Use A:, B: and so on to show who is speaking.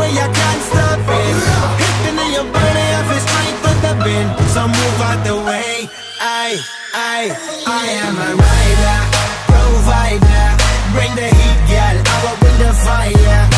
A: way, I can't stop it. Hitting in your body, I feel strength with the bend. So move out the way. I am a rider, provider. Bring the heat, girl, I will bring the fire.